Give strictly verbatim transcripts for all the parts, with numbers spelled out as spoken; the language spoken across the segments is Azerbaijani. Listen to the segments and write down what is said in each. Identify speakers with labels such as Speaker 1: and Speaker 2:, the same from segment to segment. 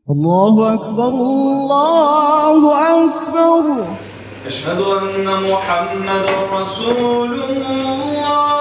Speaker 1: Allahu Ekber, Allahu Ekber.
Speaker 2: Eşhedü enne Muhammeden Resulullah.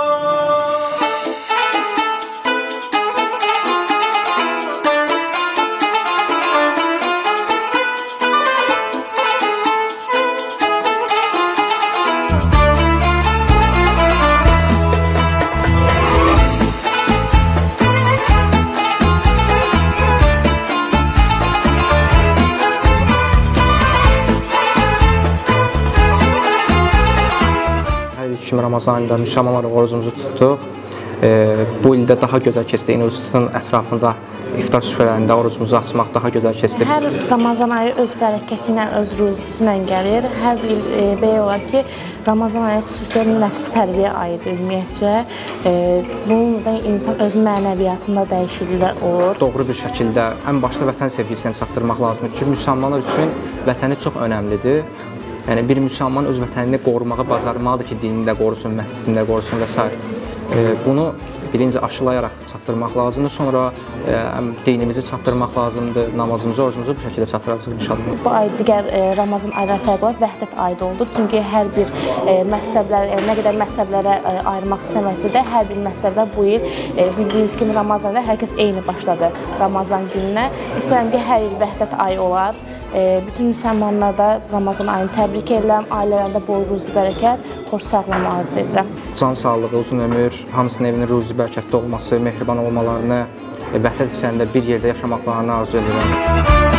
Speaker 3: Kimi Ramazan ayında müsəlmanlar orucumuzu tutduq. E, bu ildə daha gözəl keçdi. İnstitutun ətrafında iftar süfrələrində orucumuzu açmaq daha gözəl keçdi.
Speaker 4: Hər Ramazan ayı öz bərəkəti ilə, öz ruzisi ilə gəlir. Hər il e, belə olar ki, Ramazan ayı xüsusilə nəfs tərbiyə ayıdır ümumiyyətcə. E, bununla da insan öz mənəviyyatında dəyişikliklər olur.
Speaker 3: Doğru bir şəkildə ən başda vətən sevgisini çatdırmaq lazımdır ki, müsəlmanlar üçün vətəni çox önəmlidir. Yəni bir müsəlman öz vətənini qorumağı bacarmalıdır ki, dinini də qorusun, məscidini də qorusun və s. E, bunu birinci aşılayaraq çatdırmaq lazımdır. Sonra e, dinimizi çatdırmaq lazımdır, namazımızı, orucumuzu bu şəkildə çatdıracaq inşallah.
Speaker 4: Bu ay digər e, Ramazan ayından fərqli olaraq vəhdət ayı oldu. Çünki hər bir e, məzhəblər, e, nə qədər məzhəblərə e, ayırmaq istəməsə də, hər bir məzhəblər bu il e, bildiyiniz kimi Ramazanda hər kəs eyni başladı Ramazan gününə. İstəyirəm ki, hər il vəhdət ayı olar. E, bütün müsəlmanlar da Ramazan ayını təbrik edirəm. Ailələrində bol ruzi bərəkət, xoş sağlam arzu edirəm.
Speaker 3: Can sağlığı, uzun ömür, hamısının evinin ruzi bərəkətli olması, mehriban olmalarını, vəhdət içərisində bir yerdə yaşamaqlarını arzu edirəm.